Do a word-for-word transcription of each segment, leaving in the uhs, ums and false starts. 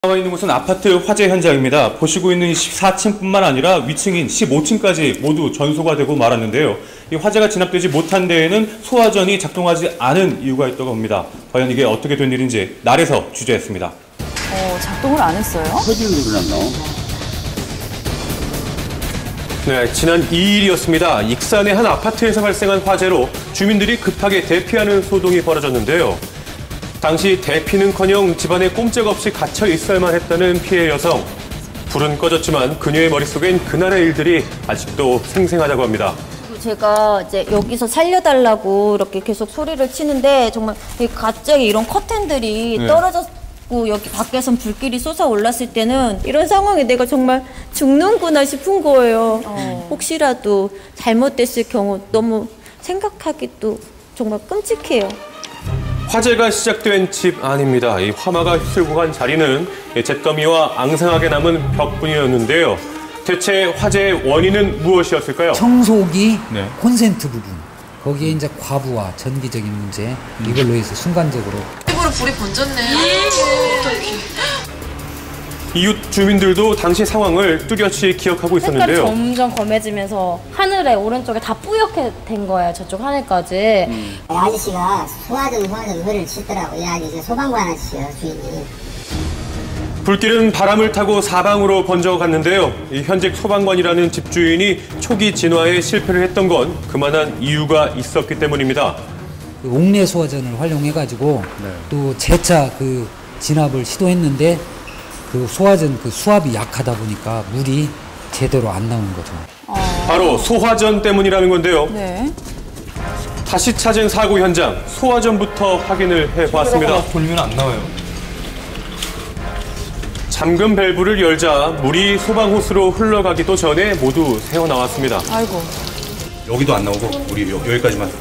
나와 있는 곳은 아파트 화재 현장입니다. 보시고 있는 십사 층뿐만 아니라 위층인 십오 층까지 모두 전소가 되고 말았는데요. 이 화재가 진압되지 못한 데에는 소화전이 작동하지 않은 이유가 있다고 합니다. 과연 이게 어떻게 된 일인지 날에서 취재했습니다. 어, 작동을 안 했어요? 터지는 소리 났나? 네, 지난 이 일이었습니다. 익산의 한 아파트에서 발생한 화재로 주민들이 급하게 대피하는 소동이 벌어졌는데요. 당시 대피는커녕 집안에 꼼짝없이 갇혀 있어야만 했다는 피해 여성. 불은 꺼졌지만 그녀의 머릿속엔 그날의 일들이 아직도 생생하다고 합니다. 제가 이제 여기서 살려달라고 이렇게 계속 소리를 치는데 정말 갑자기 이런 커튼들이 네. 떨어졌고 여기 밖에선 불길이 솟아올랐을 때는 이런 상황에 내가 정말 죽는구나 싶은 거예요. 어. 혹시라도 잘못됐을 경우 너무 생각하기도 정말 끔찍해요. 화재가 시작된 집 안입니다. 이 화마가 휩쓸고 간 자리는 잿더미와 앙상하게 남은 벽뿐이었는데요. 대체 화재의 원인은 무엇이었을까요? 청소기 네. 콘센트 부분, 거기에 이제 과부하, 전기적인 문제, 이걸로 해서 순간적으로 집으로 불이 번졌네. 어떡해. 이웃 주민들도 당시 상황을 뚜렷이 기억하고 있었는데요. 색깔이 점점 검해지면서 하늘에 오른쪽에 다 뿌옇게 된 거예요. 저쪽 하늘까지. 음. 아저씨가 소화전 소화전 소리를 치더라고. 이 아저씨 소방관 아저씨요, 주인이. 불길은 바람을 타고 사방으로 번져갔는데요. 이 현직 소방관이라는 집주인이 초기 진화에 실패를 했던 건 그만한 이유가 있었기 때문입니다. 그 옥내 소화전을 활용해가지고 네. 또 재차 그 진압을 시도했는데 그 소화전 그 수압이 약하다 보니까 물이 제대로 안 나오는 거죠. 어... 바로 소화전 때문이라는 건데요. 네. 다시 찾은 사고 현장, 소화전부터 확인을 해봤습니다. 돌리면 안 나와요. 잠금 밸브를 열자 물이 소방호스로 흘러가기도 전에 모두 새어나왔습니다. 아이고. 여기도 안 나오고 우리 여기까지만.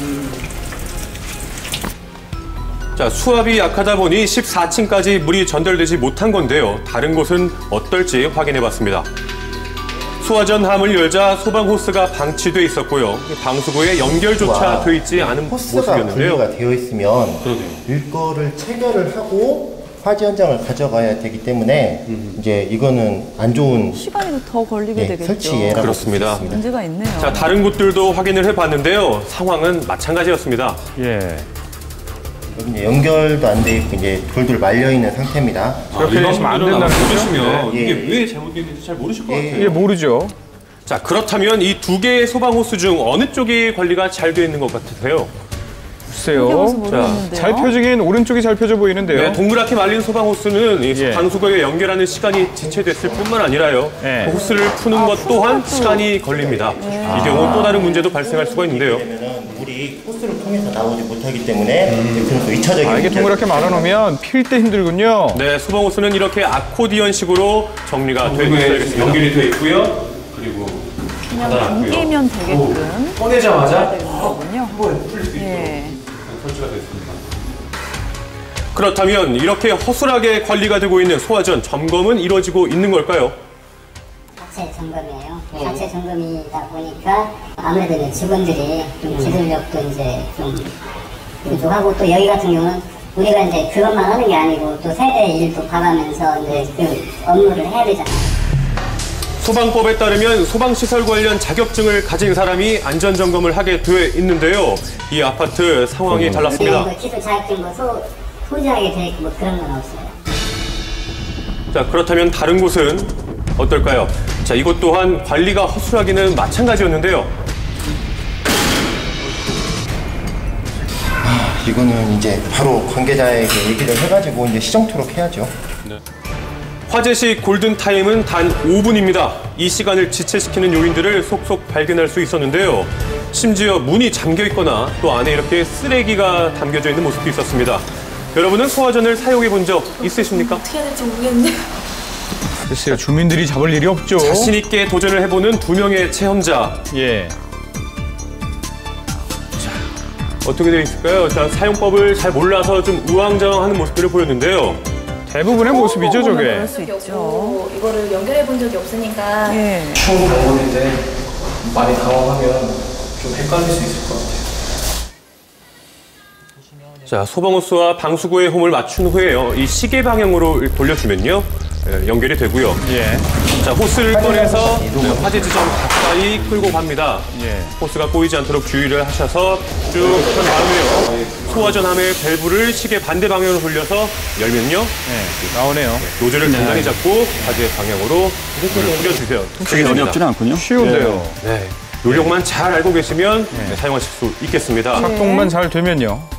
자, 수압이 약하다 보니 십사 층까지 물이 전달되지 못한 건데요. 다른 곳은 어떨지 확인해봤습니다. 소화전 함을 열자 소방호스가 방치돼 있었고요. 방수구에 연결조차 돼 있지 않은 모습이었는데요. 호스가 분리가 되어 있으면 일거를 체결을 하고 화재 현장을 가져가야 되기 때문에 음. 이제 이거는 안 좋은 시간이 더 걸리게 네, 되겠죠. 설치예라고 그렇습니다. 문제가 있네요. 자, 다른 곳들도 확인을 해봤는데요. 상황은 마찬가지였습니다. 예. 여기 이제 연결도 안 돼 있고 이제 돌돌 말려 있는 상태입니다. 그렇게 되시면 안 된다는 거죠? 네. 이게 예. 왜 잘못됐는지 잘 모르실 것 예. 같아요. 이게 모르죠. 자, 그렇다면 이 두 개의 소방호스 중 어느 쪽이 관리가 잘 되어 있는 것 같으세요? 글쎄요. 자, 잘 펴지긴 오른쪽이 잘 펴져 보이는데요. 네, 동그랗게 말린 소방호스는 이 예. 방수구에 연결하는 시간이 지체됐을 뿐만 아니라요. 예. 그 호스를 푸는 것 또한 시간이 걸립니다. 이 경우 또 다른 문제도 발생할 수가 있는데요. 왜냐면은 물이 호스를 통해서 나오지 못하기 때문에 그런 또 이 차적인 아, 이게 문제가 동그랗게 말아놓으면 필 때 힘들군요. 네, 소방호스는 이렇게 아코디언식으로 정리가 되어 있습니다. 연결이 되어 있고요. 그리고 그냥 당기면 되게끔 꺼내자마자 되는 거군요. 한 번에 풀릴 수 있도록 예. 설치가 됐습니다. 그렇다면 이렇게 허술하게 관리가 되고 있는 소화전 점검은 이루어지고 있는 걸까요? 자체 점검이에요. 자체 점검이다 보니까 아무래도 이제 직원들이 좀 기술력도 이제 좀 부족하고 또 여기 같은 경우는 우리가 이제 그것만 하는 게 아니고 또 세대 일도 봐가면서 이제 그 업무를 해야 되잖아요. 소방법에 따르면 소방시설 관련 자격증을 가진 사람이 안전점검을 하게 돼 있는데요. 이 아파트 상황이 달랐습니다. 뭐 기술 자격증 뭐 소, 소지하게 돼 있고 뭐 그런 건 없어요. 자, 그렇다면 다른 곳은 어떨까요? 자, 이곳 또한 관리가 허술하기는 마찬가지였는데요. 아, 이거는 이제 바로 관계자에게 얘기를 해가지고 이제 시정토록 해야죠. 네. 화재 시 골든타임은 단 오 분입니다. 이 시간을 지체시키는 요인들을 속속 발견할 수 있었는데요. 심지어 문이 잠겨 있거나 또 안에 이렇게 쓰레기가 담겨져 있는 모습도 있었습니다. 여러분은 소화전을 사용해 본 적 있으십니까? 어떻게 해야 될지 모르겠는데. 글쎄요, 주민들이 잡을 일이 없죠. 자신 있게 도전을 해보는 두 명의 체험자. 예. 어떻게 되어 있을까요? 자, 사용법을 잘 몰라서 좀 우왕좌왕하는 모습들을 보였는데요. 대부분의 모습이죠, 저게. 그럴 수 있죠. 이거를 연결해 본 적이 없으니까. 예. 처음 먹었는데 많이 당황하면 좀 헷갈릴 수 있을 것 같아요. 자, 소방호스와 방수구의 홈을 맞춘 후에요. 이 시계 방향으로 돌려주면요. 예, 연결이 되고요. 예. 자, 호스를 꺼내서 네, 화재 지점 가까이 끌고 갑니다. 예. 호스가 꼬이지 않도록 주의를 하셔서 쭉 한 다음에요. 소화전함의 밸브를 시계 반대 방향으로 돌려서 열면요. 네, 나오네요. 노즐을 단단히 잡고 화재 방향으로 물을 뿌려주세요. 크게 어렵지는 않군요. 쉬운데요. 네. 요령만 잘 알고 계시면 네, 사용하실 수 있겠습니다. 작동만 잘 되면요.